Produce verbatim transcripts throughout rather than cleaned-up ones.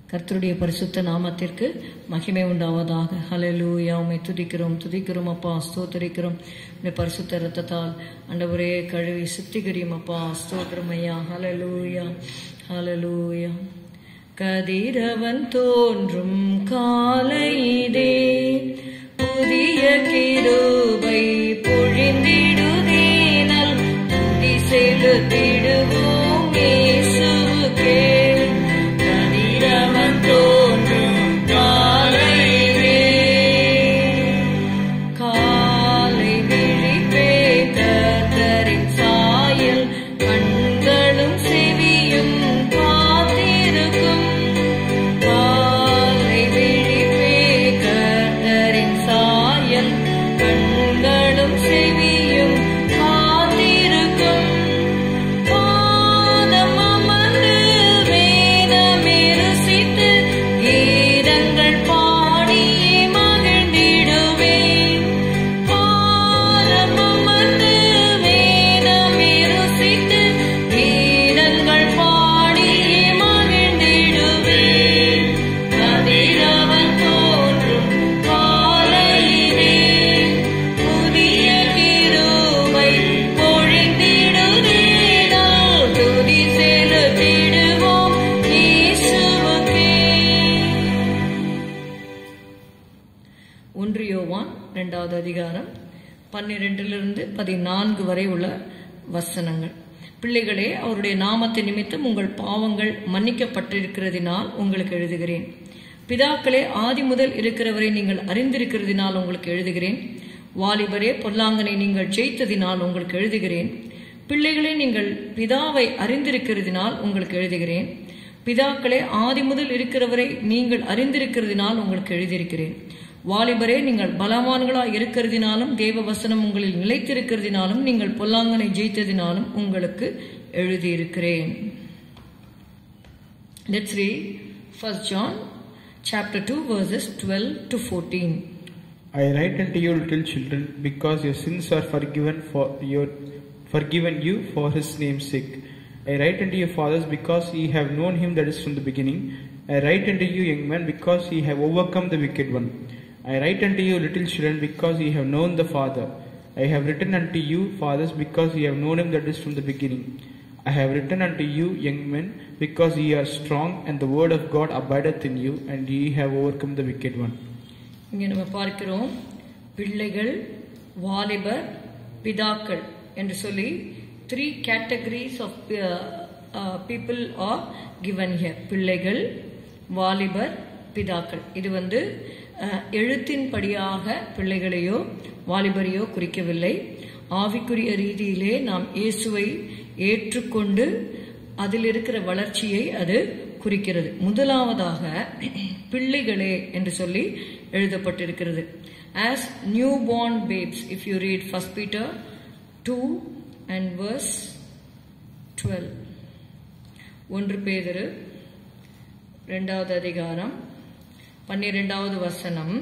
கர்த்தருடைய பரிசுத்த நாமத்திற்கு மகிமை உண்டாவதாக. ஹல்லேலூயா. உம்மை துதிக்கிறோம் துதிக்கிறோம் அப்பா, ஸ்தோத்திரிக்கிறோம். உம்முடைய பரிசுத்த இரத்தத்தால் ஆண்டவரே கழுவி சுத்திகரியும் அப்பா, ஸ்தோத்திரம் ஐயா. ஹல்லேலூயா ஹல்லேலூயா. கதிரவன் தோன்றும் காலையிலே புதிய கிருபை பொழிந்திடுதே, நல் துதி செலுத்திடுவோம் இயேசுவுக்கே. கதிரவன் தோன்றும் காலையிலே காலை விழிப்பே கர்த்தரின் சாயல், கண்களும் செவியும் காத்திருக்கும். காலை விழிப்பே கர்த்தரின் சாயல், கண்களும் செவியும் காத்திருக்கும். பாதம் அமர்ந்து வேதமே ருசித்து கீதங்கள் பாடியே மகிழ்ந்திடுவேன். பாதம் அமர்ந்து வேதமே ருசித்து கீதங்கள் பாடியே மகிழ்ந்திடுவேன். கதிரவன் தோன்றும் காலையிலே புதிய கிருபை பொழிந்திடுதே, நாம் துதி செலுத்திடுவோம் இயேசுவுக்கே. ஒன்று யோவான் இரண்டாவது அதிகாரம் பன்னிரண்டிலிருந்து பதினான்கு வரை உள்ள வசனங்கள். பிள்ளைகளே, அவருடைய நாமத்தை நிமித்தம் உங்கள் பாவங்கள் மன்னிக்கப்பட்டிருக்கிறதினால் உங்களுக்கு எழுதுகிறேன். பிதாக்களே, ஆதி முதல் இருக்கிறவரை நீங்கள் அறிந்திருக்கிறதினால் உங்களுக்கு எழுதுகிறேன். வாலிபரே, பொல்லாங்கனை நீங்கள் ஜெயித்ததினால் உங்களுக்கு எழுதுகிறேன். பிள்ளைகளே, நீங்கள் பிதாவை அறிந்திருக்கிறதினால் உங்களுக்கு எழுதுகிறேன். பிதாக்களே, ஆதி முதல் இருக்கிறவரை நீங்கள் அறிந்திருக்கிறதினால் உங்களுக்கு எழுதியிருக்கிறேன். வாலிபரே, நீங்கள் பலவான்களாய் இருக்கிறதினாலும் தேவ வசனம் உங்களில் நிலைத்திருக்கிறதினாலும் நீங்கள் பொல்லாங்கனை ஜெயித்ததினாலும் உங்களுக்கு எழுதியிருக்கிறேன். Let's read First John chapter two verses twelve to fourteen. I write unto you, little children, because your sins are forgiven for your forgiven you for his name's sake. I write unto you, fathers, because ye have known him that is from the beginning. I write unto you, young men, because ye have overcome the wicked one. I write unto you, little children, because ye have known the Father. I have written unto you, fathers, because ye have known him that is from the beginning. I have written unto you, young men, because ye are strong, and the word of God abideth in you, and ye have overcome the wicked one. இங்கே நம்ம பார்க்கிறோம், பிள்ளைகள், வாலிபர், பிதாக்கள் என்று சொல்லி three categories of people are given here. பிள்ளைகள், வாலிபர், பிதாக்கள். இது வந்து எழுத்தின்படியாக பிள்ளைகளையோ வாலிபரையோ குறிக்கவில்லை. ஆவிக்குரிய ரீதியிலே நாம் இயேசுவை ஏற்றுக்கொண்டு அதில் இருக்கிற வளர்ச்சியை அது குறிக்கிறது. முதலாவதாக பிள்ளைகளே என்று சொல்லி எழுதப்பட்டிருக்கிறது. As newborn babes, if you read First Peter two and verse twelve. ஒன்று பேதுரு இரண்டாவது அதிகாரம் பன்னிரெண்டாவது வசனம்,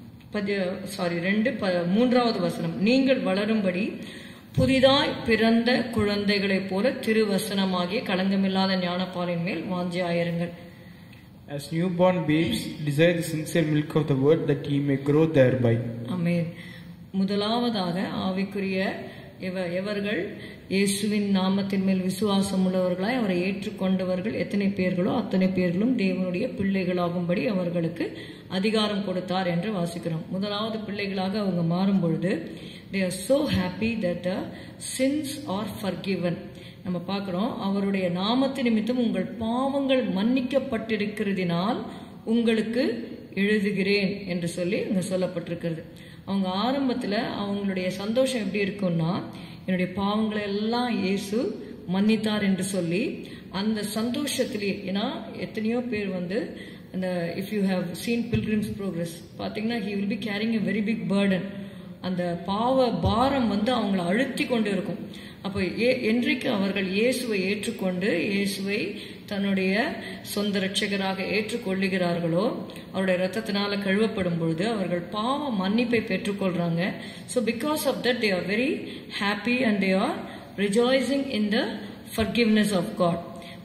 சாரி ரெண்டு மூன்றாவது வசனம். நீங்கள் வளரும்படி புதிதாய் பிறந்த குழந்தைகளைப் போல திருவசனமாகிய களங்கமில்லாத ஞானப்பாலின் மேல் வாஞ்சையாயிருங்கள். As newborn babes, desire the sincere milk of the word, that ye may grow thereby. ஆமென். முதலாவதாக ஆவிக்குரிய எவர்கள் இயேசுவின் நாமத்தின் மேல் விசுவாசம் உள்ளவர்களாய் அவரை ஏற்றுக்கொண்டவர்கள் எத்தனை பேர்களோ அத்தனை பேர்களும் தேவனுடைய பிள்ளைகளாகும்படி அவர்களுக்கு அதிகாரம் கொடுத்தார் என்று வாசிக்கிறோம். முதலாவது பிள்ளைகளாக அவங்க மாறும் பொழுது they are so happy that the sins are forgiven. நம்ம பார்க்கிறோம், அவருடைய நாமத்தின் நிமித்தம் உங்கள் பாவங்கள் மன்னிக்கப்பட்டிருக்கிறதினால் உங்களுக்கு எழுதுகிறேன் என்று சொல்லி இங்க சொல்லப்பட்டிருக்கிறது. அவங்க ஆரம்பத்துல அவங்களுடைய சந்தோஷம் எப்படி இருக்கும்னா, என்னுடைய பாவங்களை எல்லாம் இயேசு மன்னித்தார் என்று சொல்லி அந்த சந்தோஷத்திலே. ஏன்னா எத்தனையோ பேர் வந்து அந்த if you have seen Pilgrim's Progress பார்த்தீங்கன்னா, he will be carrying a very big burden. அந்த பாவ பாரம் வந்து அவங்களை அழுத்தி கொண்டு இருக்கும். அப்போ என்றைக்கு அவர்கள் இயேசுவை ஏற்றுக்கொண்டு இயேசுவை தன்னுடைய சொந்த ரட்சகராக ஏற்றுக்கொள்ளுகிறார்களோ, அவருடைய ரத்தத்தினால கழுவப்படும் பொழுது அவர்கள் பாவ மன்னிப்பை பெற்றுக்கொள்றாங்க. So because of that they are very happy and they are rejoicing in the forgiveness of God.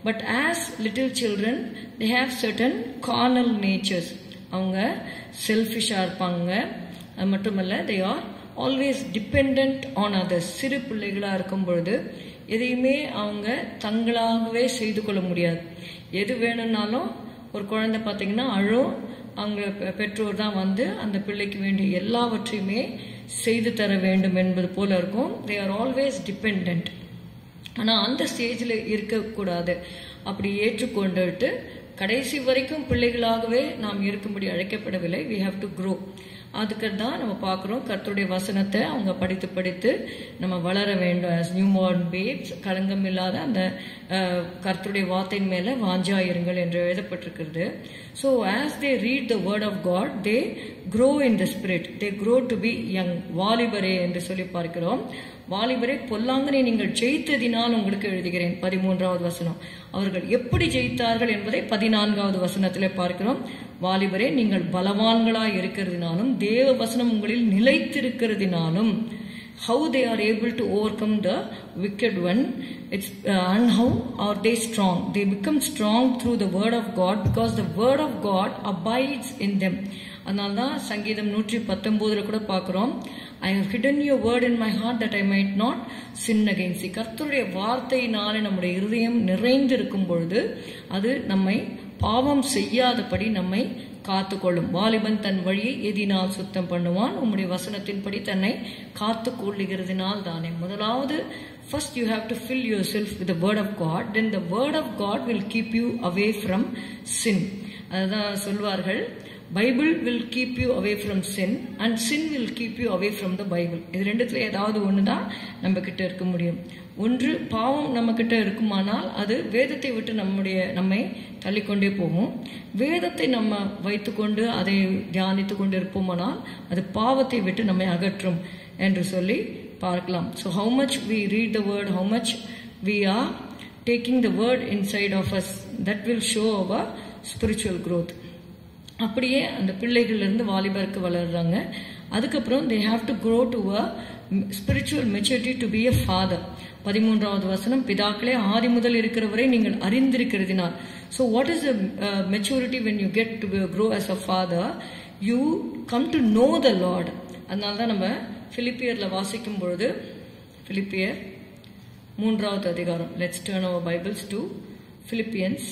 But as little children they have certain carnal natures. அவங்க செல்ஃபிஷா இருப்பாங்க. அது மட்டுமல்ல, they are always depend on others. சிறு பிள்ளைகளா இருக்கும் பொழுது எதையுமே அவங்க தங்களாகவே செய்து கொள்ள முடியாது. எது வேணும்னாலும் ஒரு குழந்தை பார்த்தீங்கன்னா அழும், அவங்க பெற்றோர் தான் வந்து அந்த பிள்ளைக்கு வேண்டிய எல்லாவற்றையுமே செய்து தர வேண்டும் என்பது போல இருக்கும். They are always depend. ஆனால் அந்த ஸ்டேஜில் இருக்கக்கூடாது. அப்படி ஏற்றுக்கொண்டுட்டு கடைசி வரைக்கும் பிள்ளைகளாகவே நாம் இருக்கும்படி அழைக்கப்படவில்லை. We have to grow. அதுக்கு தான் நம்ம பார்க்குறோம், கர்த்தருடைய வசனத்தை அவங்க படித்து படித்து நம்ம வளர வேண்டும். ஆஸ் நியூ பார்ன் பேப்ஸ், களங்கம் இல்லாத அந்த கர்த்தருடைய வார்த்தையின் மேலே வாஞ்சாயிருங்கள் என்று எழுதப்பட்டிருக்கிறது. So as they read the word of God, they grow in the spirit, they grow to be young. வாலிபரே என்று சொல்லி பார்க்கிறோம். வாலிபரே, பொல்லாங்கனை நீங்கள் ஜெயித்ததினால் உங்களுக்கு எழுதுகிறேன். பதிமூன்றாவது வசனம். அவர்கள் எப்படி ஜெயித்தார்கள் என்பதை பதினான்காவது வசனத்திலே பார்க்கிறோம். வாலிபரே, நீங்கள் பலவான்களாய் இருக்கிறதினாலும் தேவ வசனம் உங்களில் நிலைத்திருக்கிறதினாலும். How they are able to overcome the wicked one, it's uh, and how are they strong? They become strong through the word of God, because the word of God abides in them. அதனால்தான் சங்கீதம் நூற்றி பத்தொன்பதுல கூட பார்க்கிறோம், I have hidden your word in my heart that I might not sin against thee. கர்த்தருடைய வார்த்தையினாலே நம்முடைய இருதயம் நிறைந்திருக்கும் பொழுது அது நம்மை பாவம் செய்யாதபடி நம்மை காத்துக்கொள்ளும். வாலிபன் தன் வழியை எதினால் சுத்தம் பண்ணுவான்? உம்முடைய வசனத்தின்படி தன்னை காத்து கொள்ளுகிறதுனால் தானே. முதலாவது, first you have to fill yourself with the word of God, then the word of God will keep you away from sin. அதுதான் சொல்வார்கள், Bible will keep you away from sin and sin will keep you away from the Bible. இது ரெண்டுத்துல ஏதாவது ஒன்று தான் நம்ம கிட்ட இருக்க முடியும். ஒன்று, பாவம் நம்ம கிட்ட இருக்குமானால் அது வேதத்தை விட்டு நம்முடைய நம்மை தள்ளிக்கொண்டே போகும். வேதத்தை நம்ம வைத்துக்கொண்டு அதை தியானித்து கொண்டு இருப்போமானால் அது பாவத்தை விட்டு நம்மை அகற்றும் என்று சொல்லி பார்க்கலாம். So how much we read the word, how much we are taking the word inside of us, that will show our spiritual growth. அப்படியே அந்த பிள்ளைகள் இருந்து வாலிபருக்கு வளர்றாங்க. அதுக்கப்புறம் they have to grow to a spiritual maturity to be a father. பதிமூன்றாவது வசனம், பிதாக்களே, ஆதி முதல் இருக்கிறவரை நீங்கள் அறிந்திருக்கிறதினால். So what is the uh, maturity when you get to grow as a father? You come to know the Lord. அதனால தான் நம்ம பிலிப்பியர்ல வாசிக்கும் பொழுது, பிலிப்பியர் மூன்றாவது அதிகாரம், let's turn our Bibles to Philippians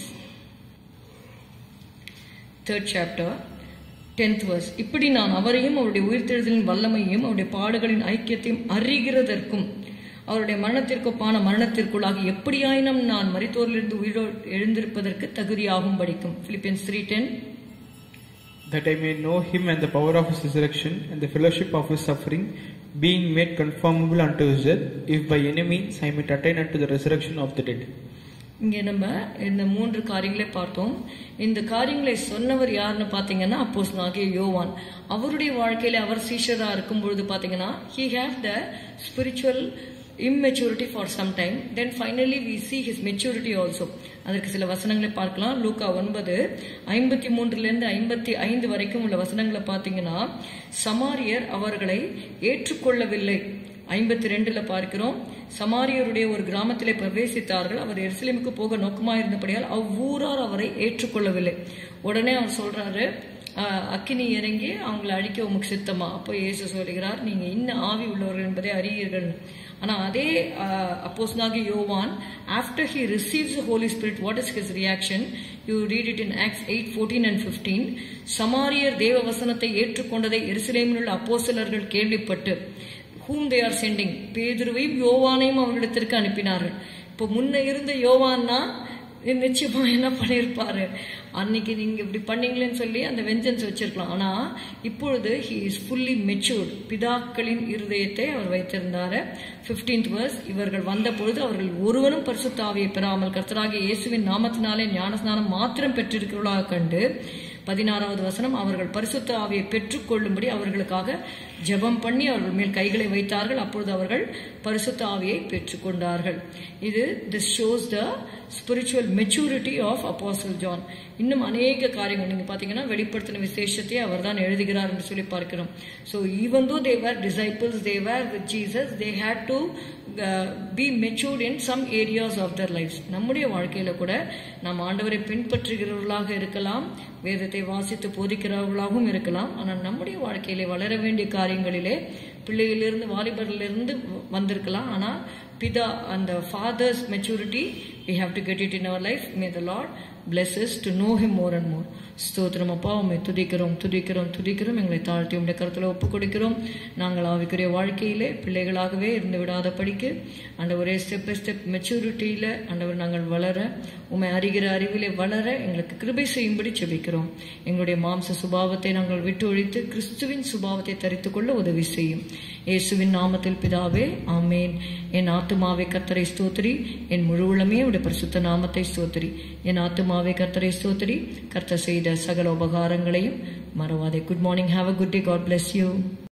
third chapter, tenth verse. இப்படி நான் அவரையும் அவருடைய உயிர்த்தெழுதலின் வல்லமையும் அவருடைய பாடுகளின் ஐக்கியத்தையும் அறிகிறதற்கும் அவருடைய மரணத்திற்கொப்பான மரணத்திற்குள்ளாக எப்படியாயினும் நான் மரித்தோரிலிருந்து உயிரோடு எழுந்திருப்பதற்கு தகுதியாகும் படிக்கும். Philippians three ten. That I may know him and the power of his resurrection and the fellowship of his suffering, being made conformable unto his death, if by any means I might attain unto the resurrection of the dead. இங்கே நம்ம இந்த மூன்று காரியங்களை பார்த்தோம். இந்த காரியங்களை சொன்னவர் யாருன்னு பார்த்தீங்கன்னா அப்போஸ்தலனாகிய யோவான். அவருடைய வாழ்க்கையில அவர் சீஷரா இருக்கும் பொழுது பார்த்தீங்கன்னா he had the spiritual immaturity for some time, then finally we see his maturity also. அதற்கு சில வசனங்களை பார்க்கலாம். லூக்கா ஒன்பது ஐம்பத்தி மூன்றுல இருந்து ஐம்பத்தி ஐந்து வரைக்கும் உள்ள வசனங்களை பார்த்தீங்கன்னா, சமாரியர் அவர்களை ஏற்றுக்கொள்ளவில்லை. ஐம்பத்தி ரெண்டுல பார்க்கிறோம், சமாரியருடைய ஒரு கிராமத்திலே பிரவேசித்தார்கள். அவர் எருசலேமுக்கு போக நோக்கமாயிருந்தபடியால் அவ்வூரார் அவரை ஏற்றுக்கொள்ளவில்லை. உடனே அவர் சொல்றாரு, அக்கினி இறங்கி அவங்களை அழிக்க உமக்கு சித்தமா? அப்போ இயேசு சொல்கிறார், நீங்க இன்னும் ஆவி உள்ளவர்கள் என்பதை அறியீர்கள். ஆனா அதே அப்போஸ்தலனாகிய யோவான், after he receives the Holy Spirit, what is his reaction? You read it in Acts eight fourteen and fifteen. சமாரியர் தேவ வசனத்தை ஏற்றுக்கொண்டதை எருசலேமில் உள்ள அப்போஸ்தலர்கள் கேள்விப்பட்டு, whom they are sending, பேதுருவையும் யோவானையும் அவர்களிடத்திற்கு அனுப்பினார்கள். இப்போ முன்ன இருந்த யோவான்னா நிச்சயமா என்ன பண்ணியிருப்பாரு, அன்னைக்கு நீங்க இப்படி பண்ணீங்களேன்னு சொல்லி அந்த வெஞ்சன்ஸ் வச்சிருக்கலாம். ஆனா இப்பொழுது he is fully matured. பிதாக்களின் இருதயத்தை அவர் வைத்திருந்தாரு. fifteenth verse, இவர்கள் வந்த பொழுது அவர்கள் ஒருவரும் பரிசுத்த ஆவியை பெறாமல் கர்த்தராகிய இயேசுவின் நாமத்தினாலே ஞானஸ்நானம் மாத்திரம் பெற்றிருக்கிறவர்களாக கண்டு, பதினாறாவது வசனம், அவர்கள் பரிசுத்த ஆவியை பெற்றுக் கொள்ளும்படி அவர்களுக்காக ஜெபம் பண்ணி அவர்கள் மேல் கைகளை வைத்தார்கள். அப்பொழுது அவர்கள் பரிசுத்த ஆவியை பெற்றுக் கொண்டார்கள். இது this shows the spiritual maturity of apostle John. இன்னும் அநேக காரியங்கள் நீங்க பாத்தீங்கன்னா வெளிப்படுத்தின விசேஷத்தை அவர் தான் எழுதுகிறார் என்று சொல்லி பார்க்கிறோம். So even though they were disciples, they were with Jesus, they had to be matured in some areas of their life. நம்முடைய வாழ்க்கையில கூட நாம் ஆண்டவரை பின்பற்றுகிறவர்களாக இருக்கலாம், வேதத்தை வாசித்து போதிக்கிறவர்களாகவும் இருக்கலாம். ஆனால் நம்முடைய வாழ்க்கையிலே வளர வேண்டிய காரியங்களிலே பிள்ளைகளிலிருந்து வாலிபர்களிலிருந்து வந்திருக்கலாம். ஆனால் பிதா அந்த father's maturity we have to get it in our life. May the Lord bless us to know him more and more. ஸ்தோத்திரம் அப்பா, உம்மை துதிக்கிறோம் துதிக்கிறோம் துதிக்கிறோம். எங்களை தாழ்த்தி உம்முடைய கருத்துல ஒப்பு கொடுக்கிறோம். நாங்கள் ஆவிக்குரிய வாழ்க்கையிலே பிள்ளைகளாகவே இருந்து விடாத படிக்க ஆண்டவரே ஸ்டெப் பை ஸ்டெப் மெச்சூரிட்டியில ஆண்டவர் நாங்கள் வளர, உம்மை அறிகிற அறிவிலே வளர எங்களுக்கு கிருபை செய்யும்படி செபிக்கிறோம். எங்களுடைய மாம்ச சுபாவத்தை நாங்கள் விட்டு ஒழித்து கிறிஸ்துவின் சுபாவத்தை தரித்துக் கொள்ள உதவி செய்யும். இயேசுவின் நாமத்தில் பிதாவே, ஆமேன். என் ஆத்துமாவை கர்த்தரை ஸ்தோத்திரி, என் முழு உள்ளமே உடைய பரிசுத்த நாமத்தை ஸ்தோத்திரி. என் ஆத்துமாவை கர்த்தரை ஸ்தோத்திரி, கர்த்தர் செய்த சகல உபகாரங்களையும் மறவாதே. Good morning. Have a good day. God bless you.